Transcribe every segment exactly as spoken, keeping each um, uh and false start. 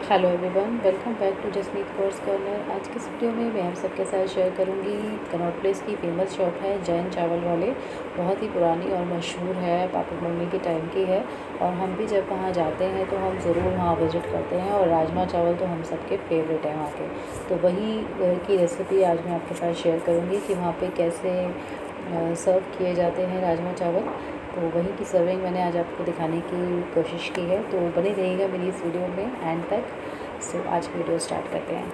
Hello everyone, welcome back to Jasmeet course corner. आज की इस वीडियो में मैं आप सबके साथ शेयर करूंगी कनॉट प्लेस की फ़ेमस शॉप है जैन चावल वाले। बहुत ही पुरानी और मशहूर है, पापा मम्मी के टाइम की है। और हम भी जब वहाँ जाते हैं तो हम ज़रूर वहाँ विज़िट करते हैं। और राजमा चावल तो हम सबके फेवरेट हैं वहाँ के। तो वही की रेसिपी आज मैं आपके साथ शेयर करूँगी कि वहाँ पर कैसे सर्व किए जाते हैं राजमा चावल। तो वहीं की सर्विंग मैंने आज आपको दिखाने की कोशिश की है। तो बने रहिएगा मेरी इस वीडियो में एंड तक। सो आज की वीडियो स्टार्ट करते हैं।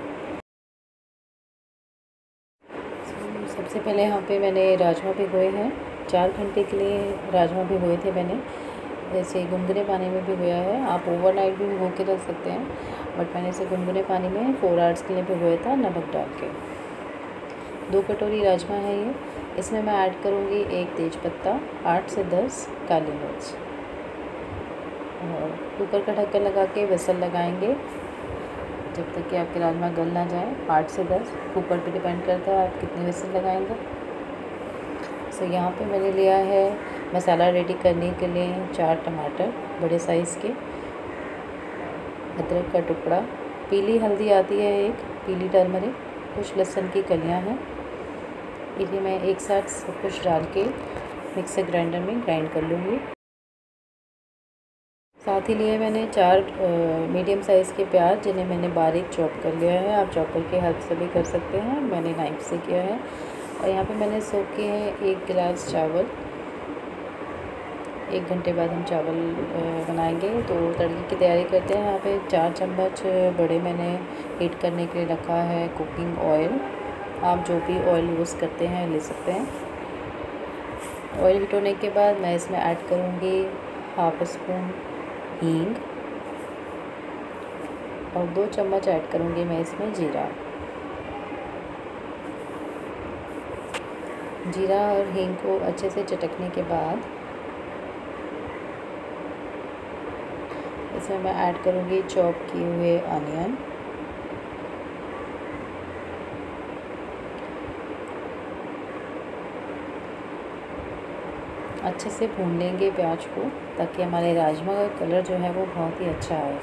so, सबसे पहले यहाँ पे मैंने राजमा भिगोए हैं। चार घंटे के लिए राजमा भिगोए थे मैंने। ऐसे गुनगुने पानी में भिगोया है। आप ओवरनाइट भी भिगो के रख सकते हैं, बट मैंने इसे गुनगुने पानी में फोर आवर्स के लिए भिगोया था नमक डाल के। दो कटोरी राजमा है ये। इसमें मैं ऐड करूँगी एक तेज पत्ता, आठ से दस काली मिर्च। और कुकर का ढक्कन लगा के विसल लगाएंगे जब तक कि आपके राजमा गल ना जाए। आठ से दस कुकर पे डिपेंड करता है आप कितने विसल लगाएंगे। सो so, यहाँ पे मैंने लिया है मसाला रेडी करने के लिए चार टमाटर बड़े साइज़ के, अदरक का टुकड़ा, पीली हल्दी आती है एक, पीली टर्मरिक, कुछ लहसुन की कलियाँ हैं। इन्हें मैं एक साथ सब कुछ डाल के मिक्सर ग्राइंडर में ग्राइंड कर लूँगी। साथ ही लिए मैंने चार मीडियम साइज़ के प्याज, जिन्हें मैंने बारीक चॉप कर लिया है। आप चॉपर की हेल्प से भी कर सकते हैं, मैंने नाइफ से किया है। और यहाँ पे मैंने सोख किए हैं एक गिलास चावल। एक घंटे बाद हम चावल बनाएंगे। तो तड़के की तैयारी करते हैं। यहाँ पे चार चम्मच बड़े मैंने हीट करने के लिए रखा है कुकिंग ऑयल। आप जो भी ऑयल यूज़ करते हैं ले सकते हैं। ऑयल हीट होने के बाद मैं इसमें ऐड करूँगी हाफ स्पून हींग और दो चम्मच ऐड करूँगी मैं इसमें जीरा। जीरा और हींग को अच्छे से चटकने के बाद इसमें मैं ऐड करूँगी चॉप किए हुए अनियन, अच्छे से भून लेंगे प्याज को ताकि हमारे राजमा का कलर जो है वो बहुत ही अच्छा आए।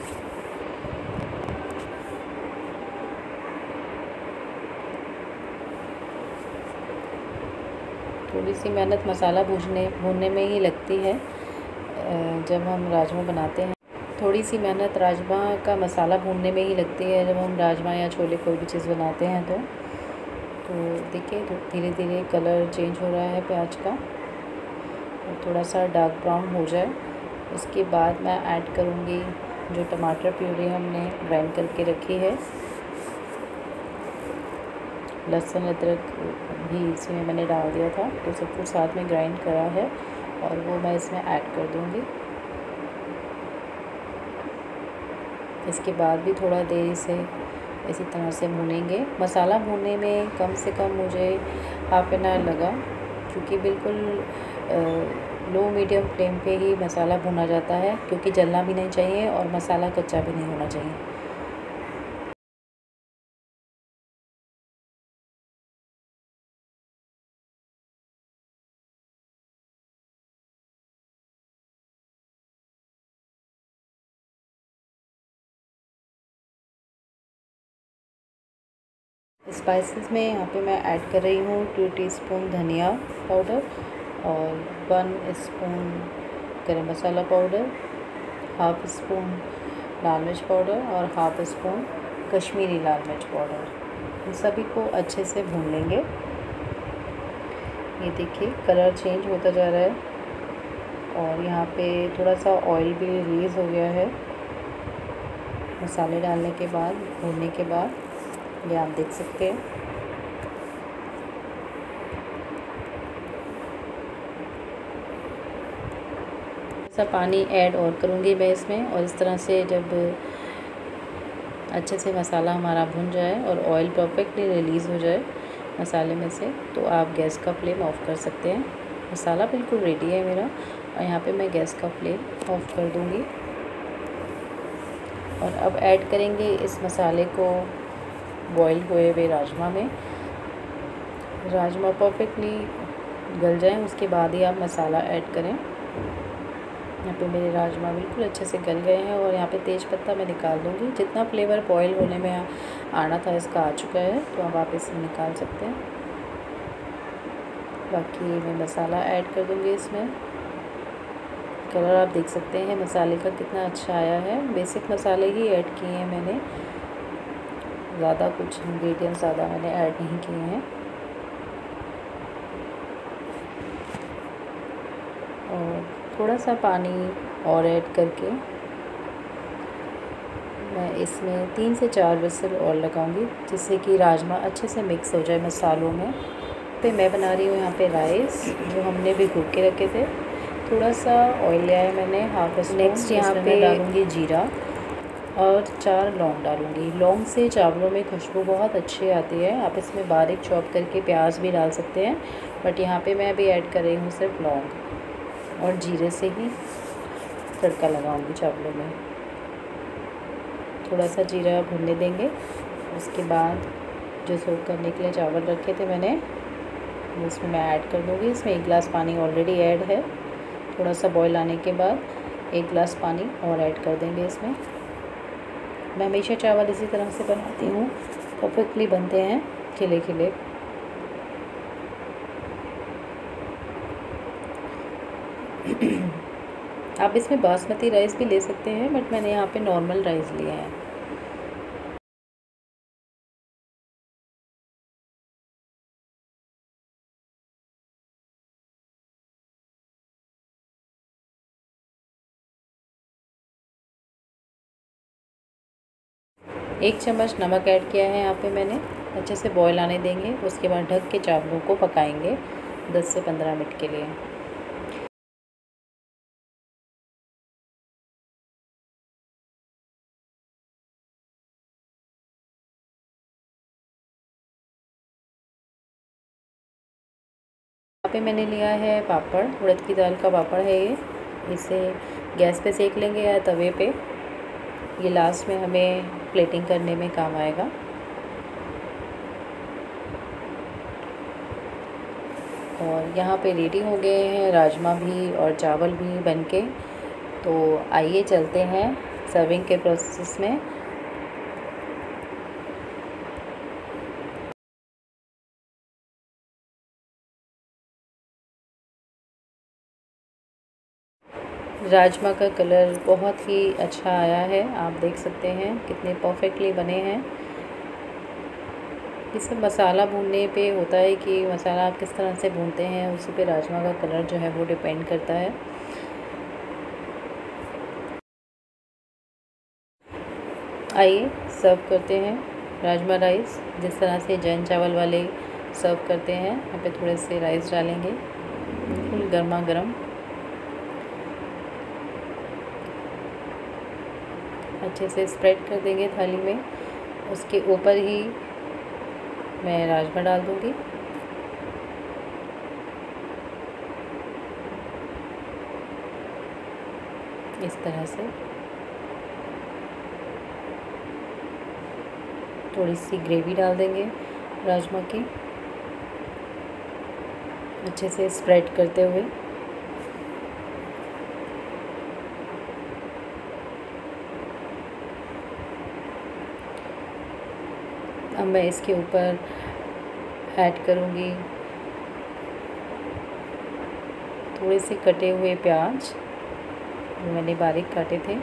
थोड़ी सी मेहनत मसाला भूनने भूनने में ही लगती है जब हम राजमा बनाते हैं। थोड़ी सी मेहनत राजमा का मसाला भूनने में ही लगती है जब हम राजमा या छोले कोई भी चीज़ बनाते हैं। तो तो देखिए धीरे धीरे कलर चेंज हो रहा है प्याज का और थोड़ा सा डार्क ब्राउन हो जाए। उसके बाद मैं ऐड करूँगी जो टमाटर प्यूरी हमने ग्राइंड करके रखी है। लहसुन अदरक भी इसमें मैंने डाल दिया था, तो सब कुछ साथ में ग्राइंड करा है और वो मैं इसमें ऐड कर दूँगी। इसके बाद भी थोड़ा देर इसे इसी तरह से भूनेंगे। मसाला भूनने में कम से कम मुझे हाफ एन आवर लगा, क्योंकि बिल्कुल लो मीडियम फ्लेम पे ही मसाला भुना जाता है, क्योंकि जलना भी नहीं चाहिए और मसाला कच्चा भी नहीं होना चाहिए। स्पाइसेस में यहाँ पे मैं ऐड कर रही हूँ टू टीस्पून धनिया पाउडर और one spoon garam masala powder, half spoon लाल मिर्च पाउडर और हाफ स्पून कश्मीरी लाल मिर्च पाउडर। इन सभी को अच्छे से भून लेंगे। ये देखिए कलर चेंज होता जा रहा है और यहाँ पे थोड़ा सा ऑयल भी रिलीज़ हो गया है मसाले डालने के बाद, भूनने के बाद। ये आप देख सकते हैं। ऐसा पानी ऐड और करूँगी मैं इसमें, और इस तरह से जब अच्छे से मसाला हमारा भुन जाए और ऑयल परफेक्टली रिलीज़ हो जाए मसाले में से, तो आप गैस का फ्लेम ऑफ़ कर सकते हैं। मसाला बिल्कुल रेडी है मेरा और यहाँ पे मैं गैस का फ्लेम ऑफ़ कर दूँगी। और अब ऐड करेंगे इस मसाले को बॉईल हुए हुए राजमा में। राजमा परफेक्टली गल जाएं, उसके बाद ही आप मसाला ऐड करें। यहाँ पे मेरे राजमा बिल्कुल अच्छे से गल गए हैं और यहाँ पे तेज़ पत्ता मैं निकाल दूँगी। जितना फ्लेवर बॉयल होने में आना था इसका आ चुका है, तो अब आप इसे निकाल सकते हैं। बाकी मैं मसाला ऐड कर दूँगी इसमें। कलर आप देख सकते हैं मसाले का कितना अच्छा आया है। बेसिक मसाले ही ऐड किए हैं मैंने, ज़्यादा कुछ इंग्रेडिएंट्स ज़्यादा मैंने ऐड नहीं किए हैं। और थोड़ा सा पानी और ऐड करके मैं इसमें तीन से चार विसल और लगाऊंगी, जिससे कि राजमा अच्छे से मिक्स हो जाए मसालों में। पे मैं बना रही हूँ यहाँ पे राइस जो हमने भिगो के रखे थे। थोड़ा सा ऑयल लिया है मैंने, हाफ स्पून। नेक्स्ट यहाँ पे डालूँगी जीरा और चार लौंग डालूँगी। लौंग से चावलों में खुशबू बहुत अच्छी आती है। आप इसमें बारीक चॉप करके प्याज भी डाल सकते हैं, बट यहाँ पे मैं अभी ऐड कर रही हूँ सिर्फ लौंग और जीरे से ही तड़का लगाऊंगी चावलों में। थोड़ा सा जीरा भुनने देंगे। उसके बाद जो सोक करने के लिए चावल रखे थे मैंने, उसमें मैं ऐड कर दूँगी। इसमें एक गिलास पानी ऑलरेडी ऐड है। थोड़ा सा बॉईल आने के बाद एक गिलास पानी और ऐड कर देंगे इसमें। मैं हमेशा चावल इसी तरह से बनाती हूँ, परफेक्टली बनते हैं खिले खिले। आप इसमें बासमती राइस भी ले सकते हैं, बट मैंने यहाँ पे नॉर्मल राइस लिए हैं। एक चम्मच नमक ऐड किया है यहाँ पे मैंने। अच्छे से बॉईल आने देंगे, उसके बाद ढक के चावलों को पकाएंगे दस से पंद्रह मिनट के लिए। यहाँ पे मैंने लिया है पापड़, उड़द की दाल का पापड़ है ये। इसे गैस पे सेक लेंगे या तवे पे, ये लास्ट में हमें प्लेटिंग करने में काम आएगा। और यहाँ पे रेडी हो गए हैं राजमा भी और चावल भी बनके। तो आइए चलते हैं सर्विंग के प्रोसेस में। राजमा का कलर बहुत ही अच्छा आया है, आप देख सकते हैं कितने परफेक्टली बने हैं। ये सब मसाला भूनने पे होता है कि मसाला आप किस तरह से भूनते हैं, उसी पे राजमा का कलर जो है वो डिपेंड करता है। आइए सर्व करते हैं राजमा राइस, जिस तरह से जैन चावल वाले सर्व करते हैं। यहाँ पे थोड़े से राइस डालेंगे, बिल्कुल गर्मा गर्म। अच्छे से स्प्रेड कर देंगे थाली में। उसके ऊपर ही मैं राजमा डाल दूँगी। इस तरह से थोड़ी सी ग्रेवी डाल देंगे राजमा की, अच्छे से स्प्रेड करते हुए। अब मैं इसके ऊपर ऐड करूँगी थोड़े से कटे हुए प्याज, जो मैंने बारीक काटे थे।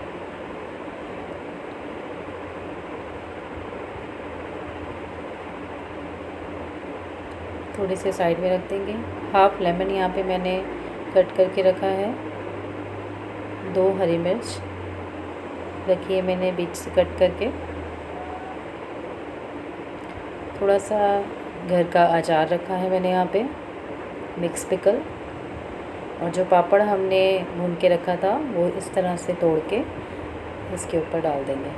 थोड़े से साइड में रख देंगे। हाफ लेमन यहाँ पे मैंने कट करके रखा है। दो हरी मिर्च रखी है मैंने बीच से कट करके। थोड़ा सा घर का अचार रखा है मैंने यहाँ पे, मिक्स पिकल। और जो पापड़ हमने भून के रखा था वो इस तरह से तोड़ के इसके ऊपर डाल देंगे।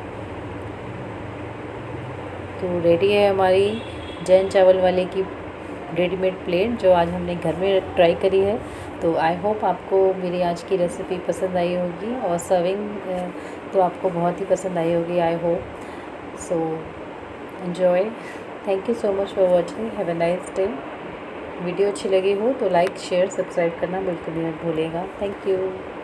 तो रेडी है हमारी जैन चावल वाले की रेडीमेड प्लेट, जो आज हमने घर में ट्राई करी है। तो आई होप आपको मेरी आज की रेसिपी पसंद आई होगी, और सर्विंग तो आपको बहुत ही पसंद आई होगी, I hope so. Enjoy. Thank you so much for watching. Have a nice day. Video अच्छी लगी हो तो लाइक शेयर सब्सक्राइब करना बिल्कुल भी मत भूलिएगा। Thank you.